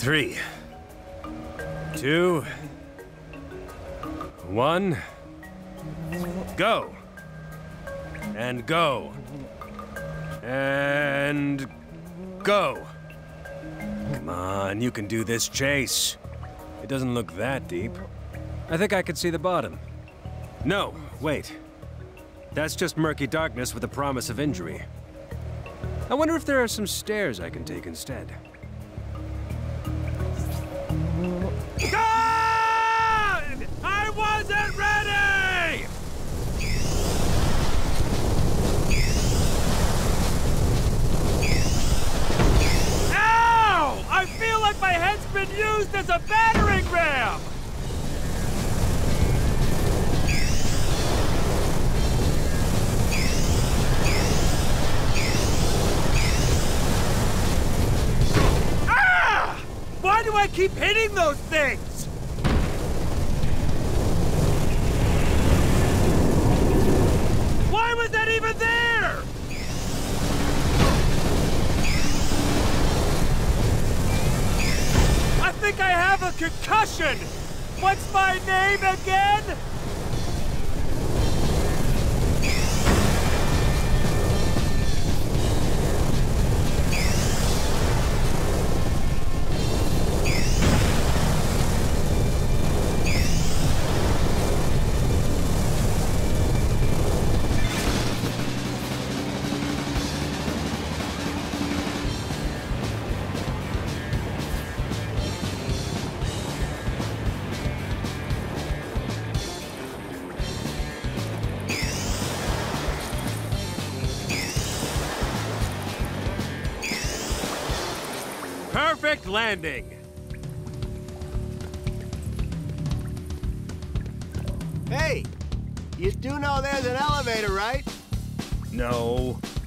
3, 2, 1, go! And go. And go. Come on, you can do this, Chase. It doesn't look that deep. I think I could see the bottom. No, wait. That's just murky darkness with a promise of injury. I wonder if there are some stairs I can take instead. God! I wasn't ready! Ow! I feel like my head's been used as a battering ram! Why do I keep hitting those things? Why was that even there? I think I have a concussion. What's my name again? Perfect landing! Hey, you do know there's an elevator, right? No.